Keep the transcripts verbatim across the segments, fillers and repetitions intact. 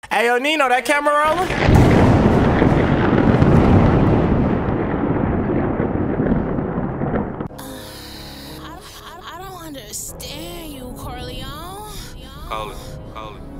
Hey, yo, Nino, that camera rolling? I don't understand you, Corleone. Call it, call it.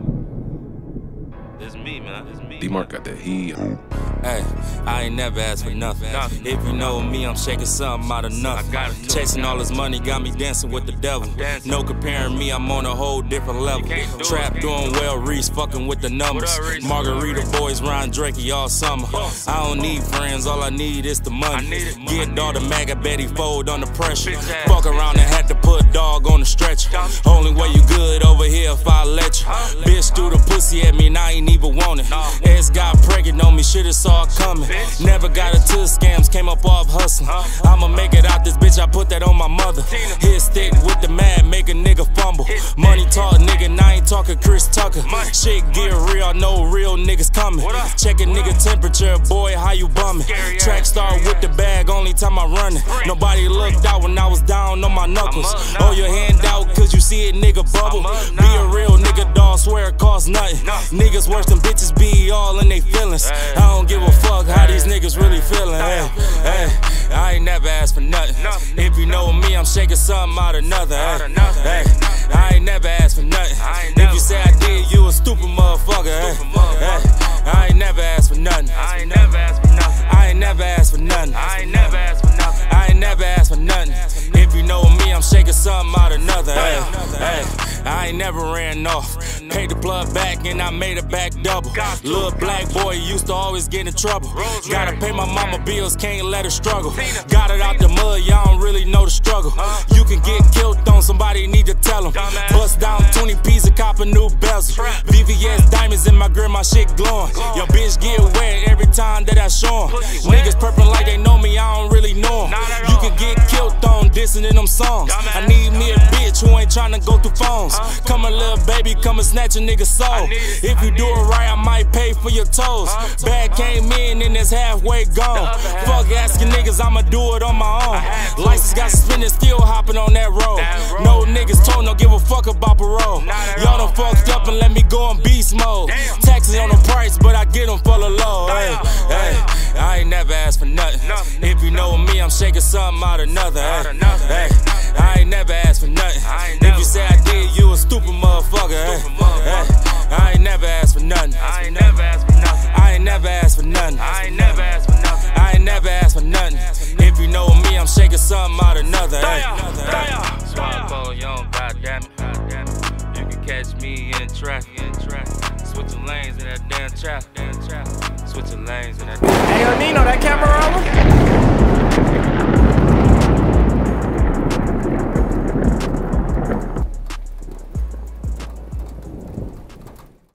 It's me, man. It's me. D-Mark got that heat. Hey, I ain't never asked for nothing. nothing. If you know me, I'm shaking something out of nothing. Chasing all this money got me dancing with the devil. No comparing me, I'm on a whole different level. Trap doing well, Reese fucking with the numbers. Margarita boys, Ryan Drakey all summer. I don't need friends, all I need is the money. Get all the MAGA Betty fold under pressure. Fuck around and had to put dog on the stretcher. Only way you good over here if I let you. Bitch threw the pussy at me and I ain't even want it. Ass got pregnant on me, shit is all coming. Never got into scams, came up off hustling. I'ma make it out this bitch, I put that on my mother. Hit stick with the man, make a nigga fumble. Money talk, nigga, and I ain't talking Chris Tucker. Shit get real, no real niggas coming. Check a nigga temperature, boy, how you bumming? Track star with the bag, only time I run it. Nobody looked out when I was down on my knuckles. Hold your hand out, cause you see it, nigga, bubble. Be a real nigga, dog, swear it costs nothing. Niggas worse than bitches be all in they feelings. I don't give a fuck how these niggas really feeling. Hey, hey, I ain't never asked for nothing. If you know me, I'm shaking something out of nothing. Hey, hey, I ain't never asked for nothing. If you say I did, you a stupid motherfucker. Hey, hey, I ain't never asked for nothing. I ain't never asked for nothing. I ain't never asked for nothing. I ain't never asked for nothing. I ain't never asked for nothing. If you know me, I'm shaking something out of another. Hey, hey, I ain't never ran off. Paid the plug back and I made it back double. Little black boy used to always get in trouble. Gotta pay my mama bills, can't let her struggle. Got it out the mud, y'all don't really know the struggle. You can get killed on, somebody need to tell them. Bust down twenty P's and cop a new bezel. V V S diamonds in my grill, my shit glowing. Your bitch get wet every time that I show 'em. Niggas purple like they know me, I don't really know 'em. You can get killed on dissing in them songs. I need me a bitch who ain't tryna go through phones. Come a little baby, come and snatch a nigga's soul. If you do it right, I might pay for your toes. Bag came in and it's halfway gone. Fuck asking niggas, I'ma do it on my own. License got suspended, still hopping on that road. No niggas told, don't give a fuck about parole. Y'all done fucked up and let me go in beast mode. Taxes on the price, but I get them for the low. Hey, hey, I ain't never asked for nothing. If you know me, I'm shaking something out of another. Hey, hey, I ain't never asked for nothing. If you say I did, you a stupid motherfucker. Hey, hey, I ain't never asked for nothing. I ain't never asked for nothing. I ain't never asked for nothing. I ain't never asked for nothing. I ain't never asked for nothing. If you know me, I'm shaking something out of another. Hey, Swallow Corleone, goddamn it. You can catch me in traffic, in traffic. Switching lanes in that damn traffic, damn traffic. Switching lanes in that damn. Hey, yo, Nino, that camera rolling?